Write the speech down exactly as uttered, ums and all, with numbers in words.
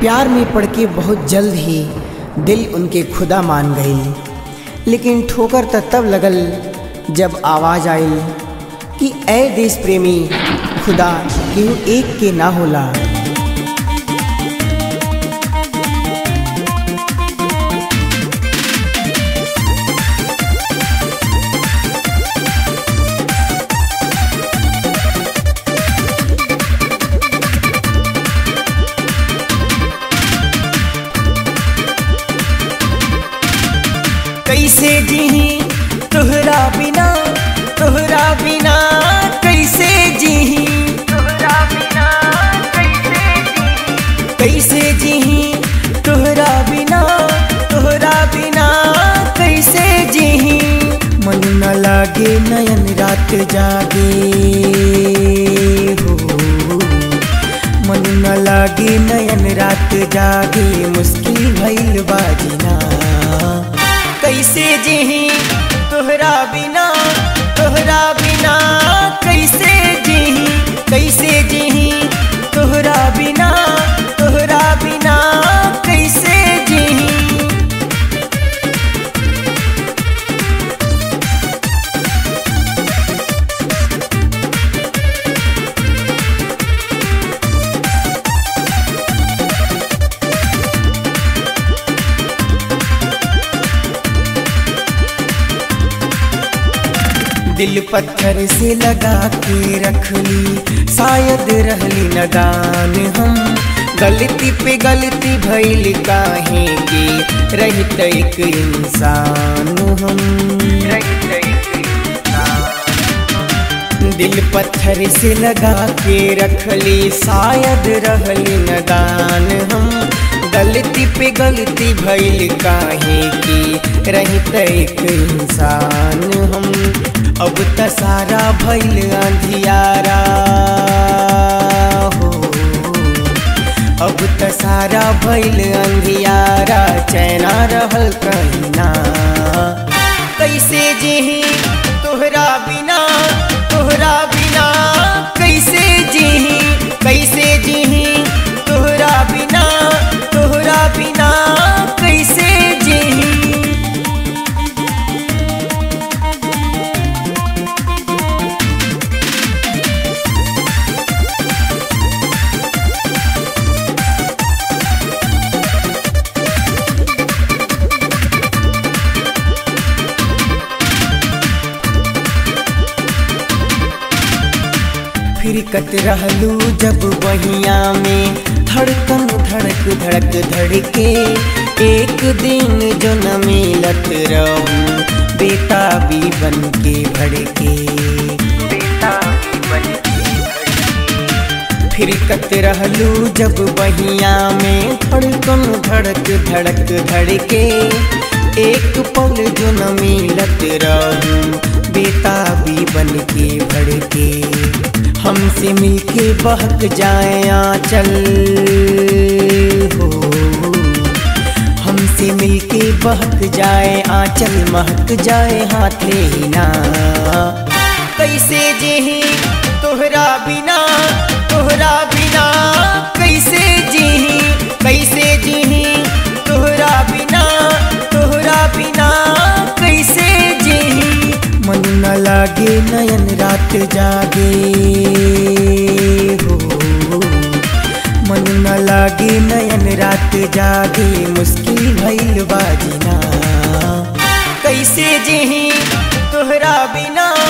प्यार में पड़ के बहुत जल्द ही दिल उनके खुदा मान गई। लेकिन ठोकर त तब लगल जब आवाज़ आई कि ऐ देश प्रेमी खुदा केहू एक के ना होला। कैसे जीही तोहरा बिना, तोहरा बिना कैसे जीही, तोहरा बिना कैसे जीही, कैसे जीही तोहरा बिना, तोहरा बिना कैसे जीही। मन न लागे नयन रात जागे हो, मन न लागे नयन रात जागे, मुश्किल भइल बाजीना। कैसे जीही तोहरा बिना, तोहरा बिना कैसे जीही, कैसे जीही तोहरा बिना, तोहरा बिना कैसे जीही। दिल पत्थर से लगा के रख ली, शायद रहली नदान हम। गलती पे गलती भइल काहे के, रहित एक इंसान हम, रहित एक इंसान। दिल पत्थर से लगा के रख ली, शायद रहली नदान हम। गलती पे गलती भइल काहे की, रहित एक इंसान हम। अब त सारा भइल अंधियारा हो, अब त सारा भइल अंधियारा, चैना रहल कहीं ना। कैसे जीही तोहरा बिना, तोहरा बिना कैसे जीही, कैसे जीही तोहरा बिना, तोहरा बिना कैसे जीही। फिरकत रहलू जब बहिया में, धड़कन धड़क धड़क धड़के। एक दिन जो न मिलत रहूं, बेताबी बन के भड़के, बेताबी बन के भड़के। फिरकत रहलू जब बहिया में, धड़कन धड़क धड़क धड़के। एक पल जो न मिलत रहूं, बेताबी बन के भड़के। हमसे मिलके बहक जाए आंचल हो, हमसे मिलके बहक जाए आंचल, महक जाए हाथे ही ना। कैसे जीही तोहरा बिना, तोहरा बिना कैसे जीही, कैसे जीही तोहरा बिना, तोहरा बिना कैसे जीही। मन न लागे नयन रात जागे हो, मन न लागे नयन रात जागे, मुश्किल भइल बाजीना। कैसे जीही तोहरा बिना,